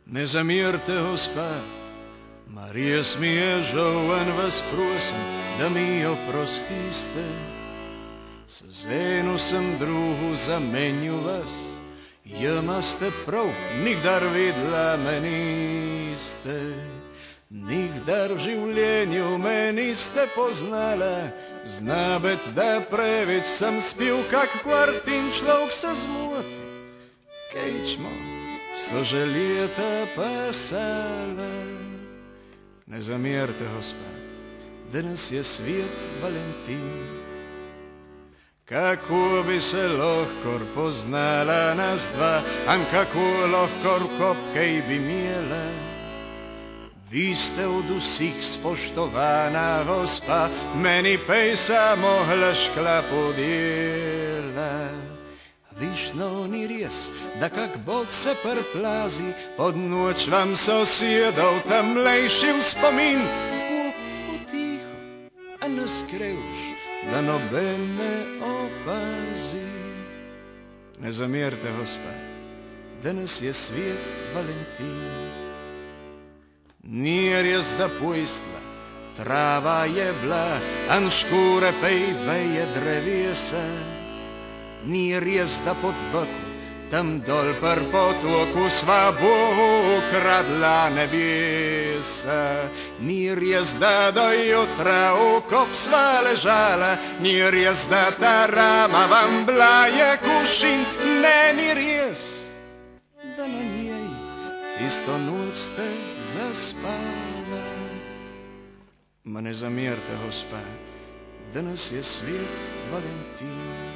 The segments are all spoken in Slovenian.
Ne zamjerite, gospa, Marija smije žovan vas prosim, da mi oprostiste. S eno sem drugu zamenju vas, jama ste prav, nikdar videla me niste. Nikdar v življenju me niste poznala, znabet, da preveč sem spil kak kvartin, človek se zmoti. Kejčmo, so željeta pasala. Ne zamjerite, gospa, danes je svet Valentin. Kako bi se lahko poznala nas dva, an kako lahko kopkej bi imela. Vi ste od vseh spoštovana, gospa, meni pej samo hlaškla podjela. Višno ni res, da kak bod se prplazi, pod noč vam sosedov tamlejši v spomin. Tako potiho, a ne skrivš, da noben ne opazi. Ne zamjerite, gospa, danes je svet Valentin. Ni res, da pojstla, trava je bila, an škure pej veje drevesa. Ni res, da pod boku, tam dol per potoku sva Bogu kradla nebesa. Ni res, da do jutra v kop sva ležala, ni res, da ta rama vam blaje kušin. Ne, ni res, da na njej isto noč ste zaspala. Ma ne zamjerite, gospa, danes je svet Valentin.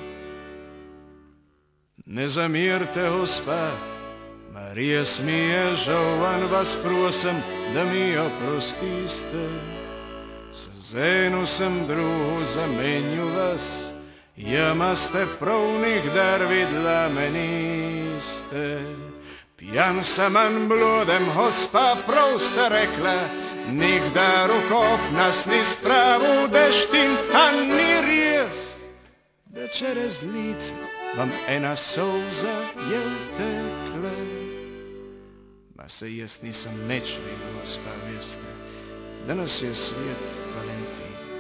Ne zamjerite, gospa, Marija smije žovan vas prosim, da mi oprostiste. Z eno sem drugo zamenju vas, jama ste prav, nikdar videla me niste. Pijan sem an blodem, gospa, prav ste rekla, nikdar v kop nas ni spravil deštin, a ni res, da čez lice vam ena solza je vtekla. Ma se jaz nisem nič videl, gospa, veste, danes je svet Valentin.